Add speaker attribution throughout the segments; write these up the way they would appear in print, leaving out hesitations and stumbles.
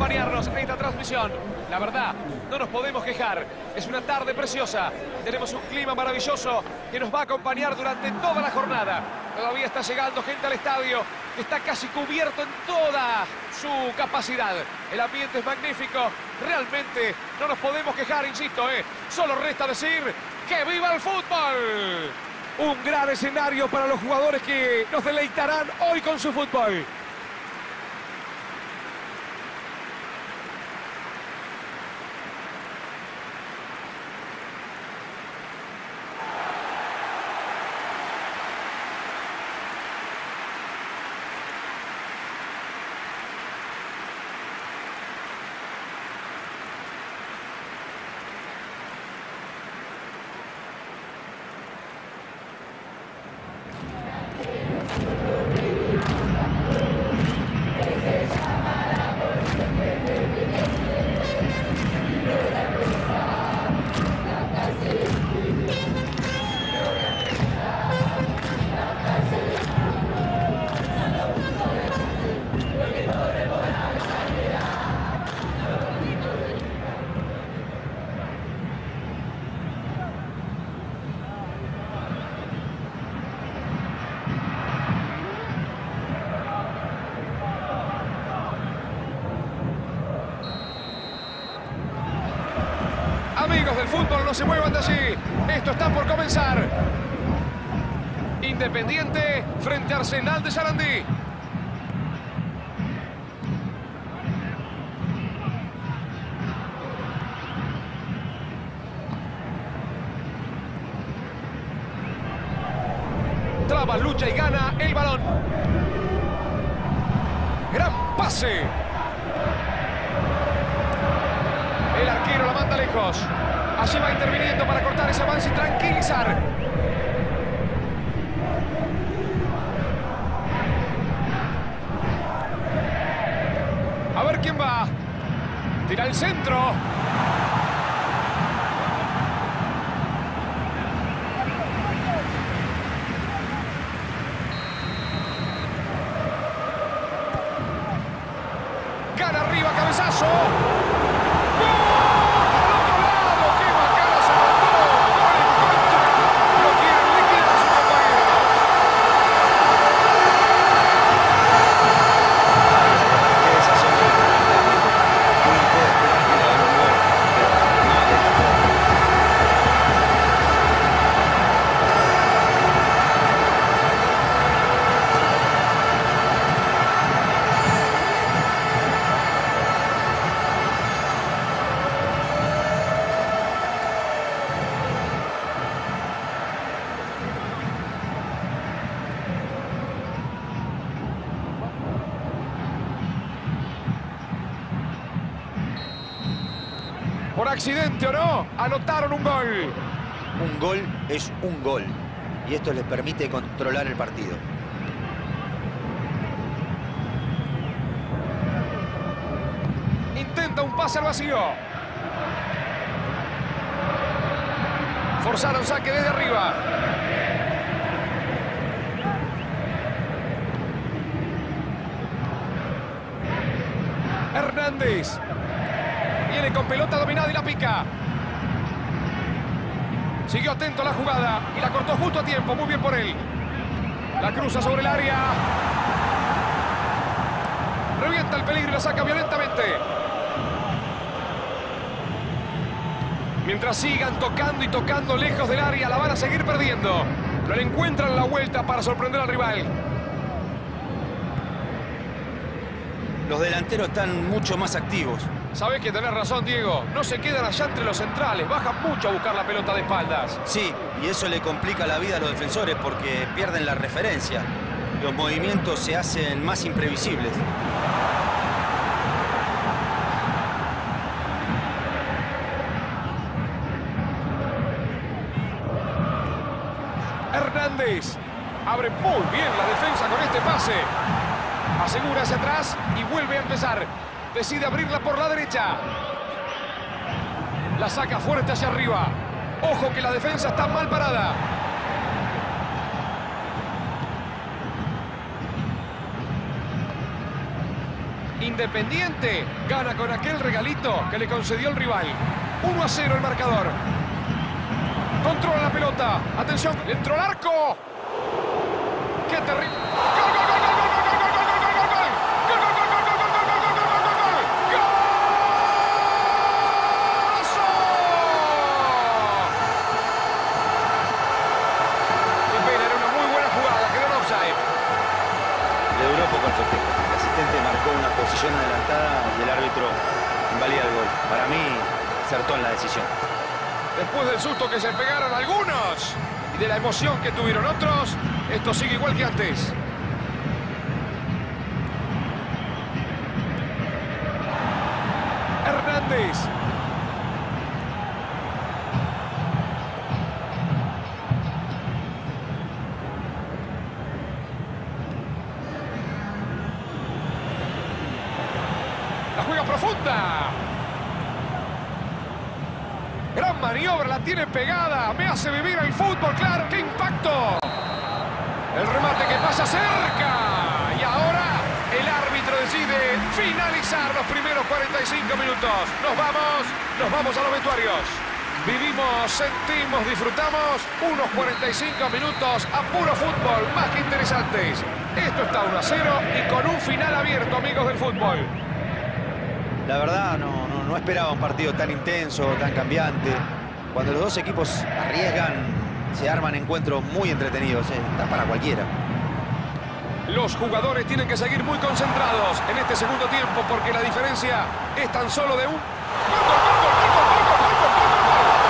Speaker 1: acompañarnos en esta transmisión. La verdad, no nos podemos quejar. Es una tarde preciosa. Tenemos un clima maravilloso que nos va a acompañar durante toda la jornada. Todavía está llegando gente al estadio. Está casi cubierto en toda su capacidad. El ambiente es magnífico. Realmente no nos podemos quejar, insisto, Solo resta decir ¡que viva el fútbol! Un gran escenario para los jugadores que nos deleitarán hoy con su fútbol. Amigos del fútbol, no se muevan de allí. Esto está por comenzar. Independiente frente a Arsenal de Sarandí. Traba, lucha y gana el balón. Gran pase. El arquero la manda lejos. Allí va interviniendo para cortar ese avance y tranquilizar. A ver quién va. Tira el centro. Gana arriba, cabezazo. Por accidente o no, anotaron un gol.
Speaker 2: Un gol es un gol. Y esto les permite controlar el partido.
Speaker 1: Intenta un pase al vacío. Forzaron saque desde arriba. Hernández. Viene con pelota dominada y la pica. Siguió atento a la jugada y la cortó justo a tiempo. Muy bien por él. La cruza sobre el área. Revienta el peligro y la saca violentamente. Mientras sigan tocando y tocando lejos del área, la van a seguir perdiendo. Pero le encuentran la vuelta para sorprender al rival.
Speaker 2: Los delanteros están mucho más activos.
Speaker 1: Sabés que tenés razón, Diego. No se quedan allá entre los centrales. Bajan mucho a buscar la pelota de espaldas.
Speaker 2: Sí, y eso le complica la vida a los defensores porque pierden la referencia. Los movimientos se hacen más imprevisibles.
Speaker 1: Hernández abre muy bien la defensa con este pase. Asegura hacia atrás y vuelve a empezar. Decide abrirla por la derecha. La saca fuerte hacia arriba. Ojo que la defensa está mal parada. Independiente gana con aquel regalito que le concedió el rival. 1-0 el marcador. Controla la pelota. Atención, entró al arco. ¡Qué terrible! ¡Gol, gol, gol, gol, gol, gol, gol, gol, gol, gol! ¡Gol, gol, gol, gol, gol, gol, gol, gol, gol, gol! ¡Golazo! ¡Qué pena! Era una muy buena jugada. Quedó en offside.
Speaker 2: Le duró poco el festejo. El asistente marcó una posición adelantada y el árbitro invalida el gol. Para mí, acertó en la decisión.
Speaker 1: Después del susto que se pegaron algunos y de la emoción que tuvieron otros, esto sigue igual que antes. Hernández. La juega profunda. Gran maniobra, la tiene pegada. Me hace vivir el fútbol, claro. ¡Qué impacto! El remate que pasa cerca. Y ahora el árbitro decide finalizar los primeros 45 minutos. Nos vamos a los vestuarios. Vivimos, sentimos, disfrutamos unos 45 minutos a puro fútbol, más que interesantes. Esto está 1-0 y con un final abierto, amigos del fútbol.
Speaker 2: La verdad, no esperaba un partido tan intenso, tan cambiante. Cuando los dos equipos arriesgan, se arman encuentros muy entretenidos. Está para cualquiera.
Speaker 1: Los jugadores tienen que seguir muy concentrados en este segundo tiempo porque la diferencia es tan solo de un... ¡Gol, gol, gol, gol, gol, gol, gol, gol, gol, gol, gol!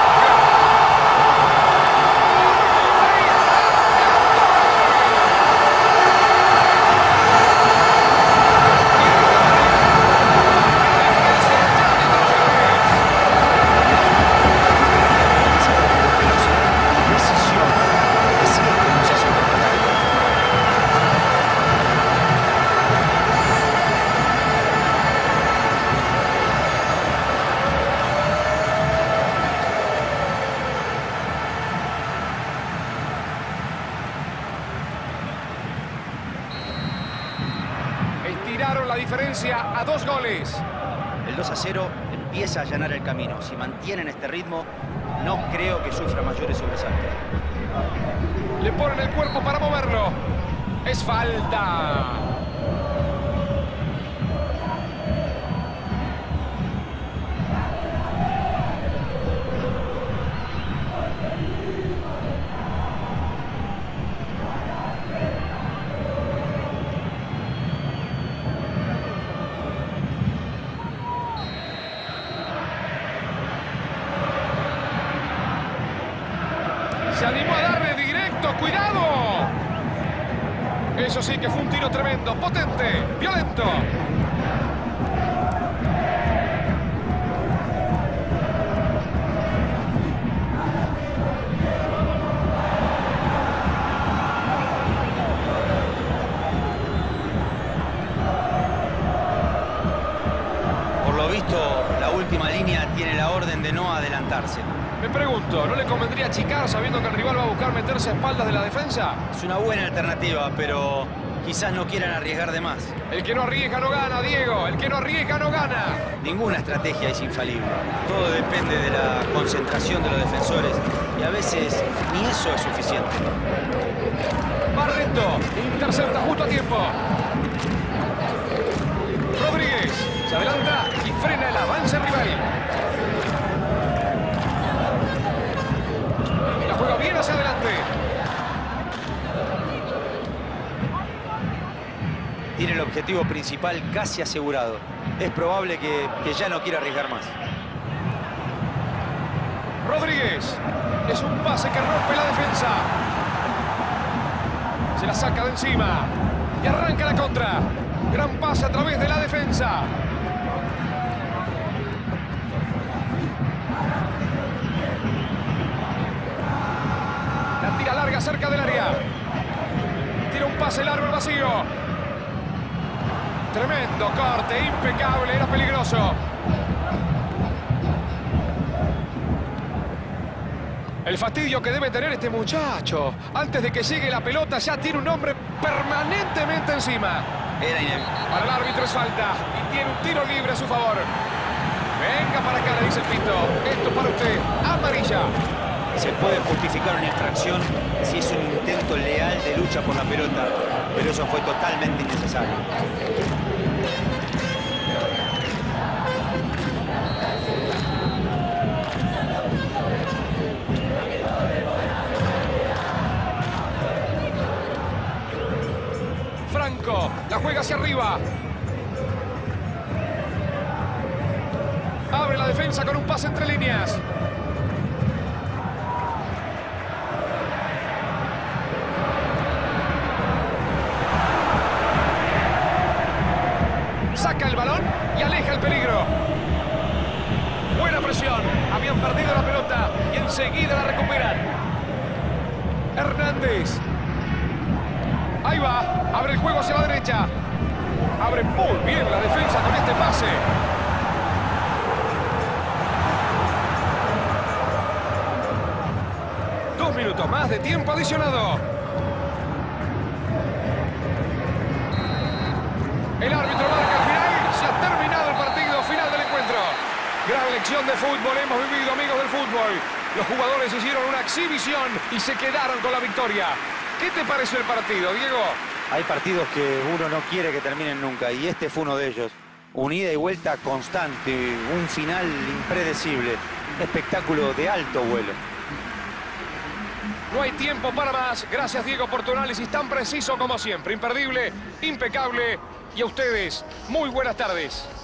Speaker 1: Estiraron la diferencia a 2 goles.
Speaker 2: El 2-0 empieza a allanar el camino. Si mantienen este ritmo, no creo que sufra mayores sobresaltos.
Speaker 1: Le ponen el cuerpo para moverlo. Es falta. Se animó a darle directo, ¡cuidado! Eso sí que fue un tiro tremendo, potente, violento.
Speaker 2: Por lo visto, la última línea tiene la orden de no adelantarse.
Speaker 1: Me pregunto, ¿no le convendría achicar sabiendo que el rival va a buscar meterse a espaldas de la defensa?
Speaker 2: Es una buena alternativa, pero quizás no quieran arriesgar de más.
Speaker 1: El que no arriesga no gana, Diego. El que no arriesga no gana.
Speaker 2: Ninguna estrategia es infalible. Todo depende de la concentración de los defensores y a veces ni eso es suficiente.
Speaker 1: Barreto intercepta justo a tiempo. Rodríguez se adelanta y frena el avance rival. La juega bien hacia adelante.
Speaker 2: Tiene el objetivo principal casi asegurado. Es probable que ya no quiera arriesgar más.
Speaker 1: Rodríguez. Es un pase que rompe la defensa. Se la saca de encima. Y arranca la contra. Gran pase a través de la defensa. La tira larga cerca del área. Tira un pase largo al vacío. Tremendo corte, impecable, era peligroso. El fastidio que debe tener este muchacho. Antes de que llegue la pelota ya tiene un hombre permanentemente encima.
Speaker 2: Era inevitable.
Speaker 1: Para el árbitro es falta. tiene un tiro libre a su favor. Venga para acá, le dice el pito. Esto es para usted. Amarilla.
Speaker 2: Se puede justificar una infracción si es un intento leal de lucha por la pelota, pero eso fue totalmente innecesario.
Speaker 1: Franco, la juega hacia arriba. Abre la defensa con un pase entre líneas. Saca el balón y aleja el peligro. Buena presión. Habían perdido la pelota y enseguida la recuperan. Hernández. Ahí va. Abre el juego hacia la derecha. Abre muy bien la defensa con este pase. Dos minutos más de tiempo adicionado. El árbitro marca el final. Se ha terminado el partido final del encuentro. Gran lección de fútbol hemos vivido, amigos del fútbol. Los jugadores hicieron una exhibición y se quedaron con la victoria. ¿Qué te pareció el partido, Diego?
Speaker 2: Hay partidos que uno no quiere que terminen nunca y este fue uno de ellos. Una ida y vuelta constante, un final impredecible, espectáculo de alto vuelo.
Speaker 1: No hay tiempo para más. Gracias, Diego, por tu análisis tan preciso como siempre. Imperdible, impecable. Y a ustedes, muy buenas tardes.